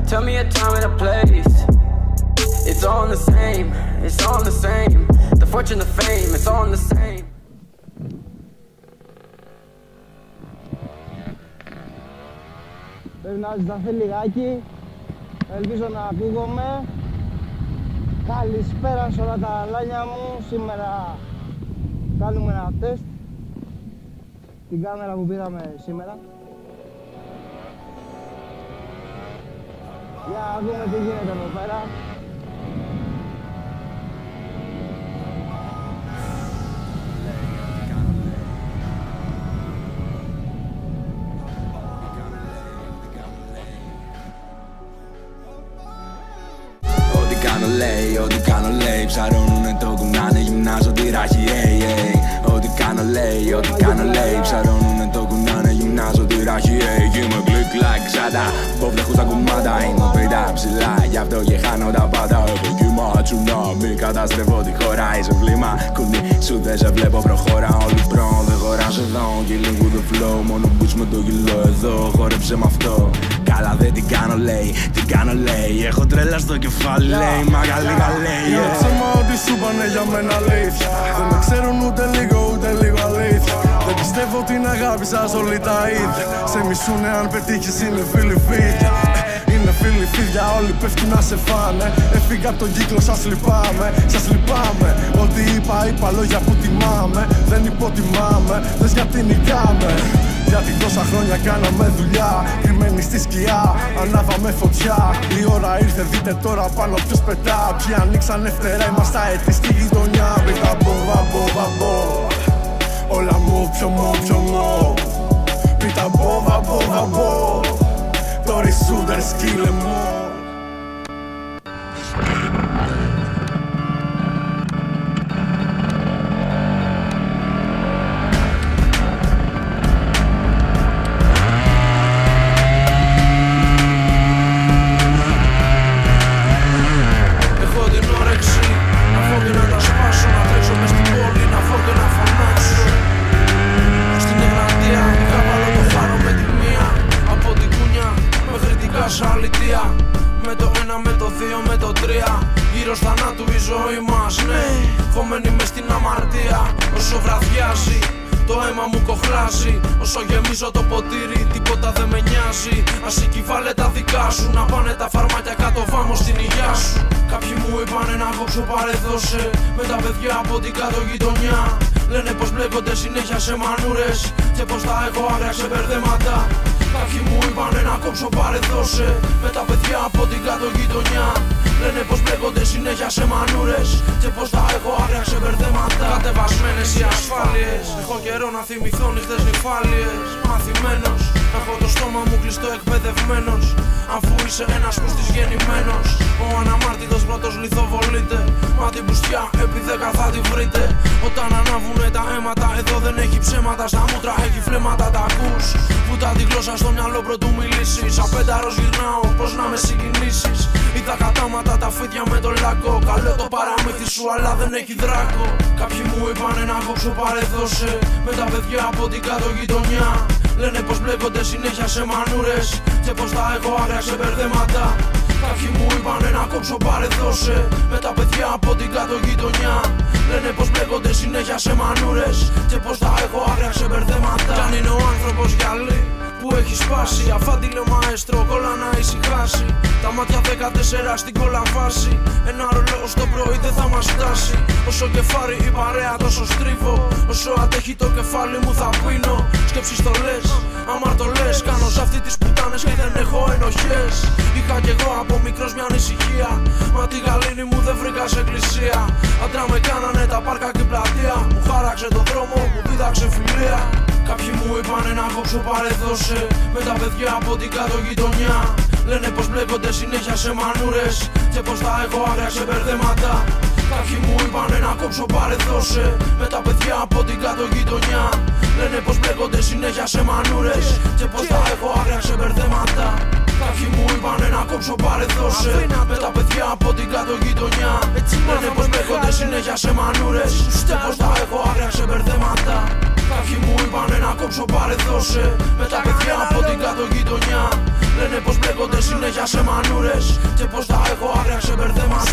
Tell me a time and a place. It's all the same, it's all the same. The fortune, the fame, it's all the same. Πρέπει να ζηταθεί λιγάκι. Ελπίζω να ακούγομαι. Καλησπέρα σε όλα τα αλάνια μου. Σήμερα κάνουμε ένα τεστ. Την κάμερα που πήραμε σήμερα. Για να δούμε τι γίνεται εδώ πέρα. Ό,τι κάνω λέει, ψαρώνουνε το κουνάνε, γυμνάζω τη ράχη, ό,τι κάνω λέει, ό,τι κάνω λέει, ψαρώνουνε το κουνάνε, γυμνάζω τη ράχη, είμαι γλυκ like ξάτα, πόβλεχους τα κουμάτα, είμαι πίτα ψηλά, γι' αυτό και χάνω τα πάντα, έχω κύμα τσουνάμι, καταστρέφω τη χώρα, είσαι βλήμα, κουνί σου δεν σε βλέπω προχώρα, όλοι πρόν, δεν χωράζω εδώ, killing with the flow, μόνο boots με το κιλό εδώ, χόρεψε μ' αυτό. Καλά δεν την κάνω λέει, την κάνω λέει. Έχω τρέλα στο κεφάλι λέει, μαγαλή λέει. Είναι ψέμα ότι σου πάνε για μένα αλήθεια. Δεν με ξέρουν ούτε λίγο αλήθεια. Δεν πιστεύω την αγάπη σας όλοι τα ίδια. Σε μισούνε αν πετύχεις είναι φίλοι φίδια. Είναι φίλοι φίδια όλοι πέφτουν να σε φάνε. Έφυγα από τον κύκλο σας λυπάμαι. Σας λυπάμαι. Ό,τι είπα λόγια που τιμάμε. Δεν υποτιμάμε, δες γιατί νικάμε. Γιατί τόσα χρόνια κάναμε δουλειά, κρυμμένοι στη σκιά, ανάβαμε φωτιά. Η ώρα ήρθε, δείτε τώρα πάνω ποιος πετά. Ποιοι ανοίξανε φτερά, είμαστε αετοί στη γειτονιά. Πίτα μπο, όλα μου πιο μου. Πίτα μπο, το ρισούτερ σκύλε μου. Με το 1, με το 2, με το 3. Γύρω στα θανάτου η ζωή μας, ναι. Χωμένη μες στην αμαρτία. Όσο βραδιάζει, το αίμα μου κοχλάζει. Όσο γεμίζω το ποτήρι, τίποτα δεν με νοιάζει. Ας εκεί βάλε τα δικά σου, να πάνε τα φαρμάκια κάτω, βάμω στην υγειά σου. Κάποιοι μου είπανε να κόψω παρεδώσε, με τα παιδιά από την κάτω γειτονιά. Λένε πως μπλέκονται συνέχεια σε μανούρες και πως τα έχω άγρια ξεμπερδέματα. Κάποιοι μου είπανε να κόψω παρεδώσε, με τα παιδιά από την κάτω γειτονιά. Λένε πως μπλέκονται συνέχεια σε μανούρες και πως τα έχω άγρια ξεμπερδέματα. Κατεβασμένες οι ασφάλειες, έχω καιρό να θυμηθώ νύχτες νυφάλιες. Μαθημένος, έχω το στόμα μου κλειστό εκπαιδευμένος. Αφού είσαι ένας πούστης γεννημένος, ο αναμάρτητος πρώτος λιθοβολείται. Μα την πουστιά επί 10 θα τη βρείτε. Όταν ανάβουνε τα αίματα, εδώ δεν έχει ψέματα. Στα μούτρα έχει φλέμματα, τα ακούς. Βούτα τη γλώσσα στο μυαλό πρωτού μιλήσεις. Σαν πένταρος γυρνάω, πως να με συγκινήσεις. Είδα κατάματα τα φίδια με το λάκκο. Καλό το παραμύθι σου, αλλά δεν έχει δράκο. Κάποιοι μου είπανε να κόψω παρεδώσε, με τα παιδιά από την κάτω γειτονιά. Λένε πως μπλέκονται συνέχεια σε μανούρες και πως τα έχω άγρια ξεμπερδέματα. Κάποιοι μου είπανε να κόψω παρεδώσε, με τα παιδιά από την κάτω γειτονιά. Λένε πως μπλέκονται συνέχεια σε μανούρες και πως τα έχω άγρια ξεμπερδέματα. Κι αν είναι ο άνθρωπος γυαλί που έχει σπάσει, αφάντηλο μαέστρο, κόλλα να ησυχάσει. Τα μάτια 14 στην κολαφάση, ένα ρολό στο πρωί δεν θα μας φτάσει. Όσο κεφάρι η παρέα τόσο στρίβω, όσο αντέχει το κεφάλι μου θα πίνω. Σκέψεις το λες, άμα το λες, κάνω σε αυτή τις πουτάνες και δεν έχω ενοχές. Είχα κι εγώ από μικρός μια ανησυχία, μα τη γαλήνη μου δεν βρήκα σε εκκλησία. Άντρα με κάνανε τα πάρκα και πλατεία, μου χάραξε το δρόμο, μου δίδαξε φιλία. Κάποιοι μου είπανε να κόψω παρεδώσε, με τα παιδιά από την κάτω γειτονιά. Λένε πως μπλέκονται συνέχεια σε μανούρες και πως τα έχω άγρια ξεμπερδέματα. Κάποιοι μου είπανε να κόψω παρεδώσε, με τα παιδιά από την κάτω γειτονιά. Λένε πως μπλέκονται συνέχεια σε μανούρες και πως τα έχω άγρια ξεμπερδέματα. Κάποιοι μου είπανε να κόψω παρεδώσε, με τα παιδιά από την κάτω γειτονιά. Λένε πως μπλέκονται συνέχεια σε μανούρες και πως τα έχω άγρια ξεμπερδέματα. Κάποιοι μου είπανε να κόψω παρεδώσε, με τα παιδιά από την κάτω γειτονιά. Λένε πως μπλέκονται συνέχεια σε μανούρες. Και πως τα έχω άγρια ξεμπερδέματα.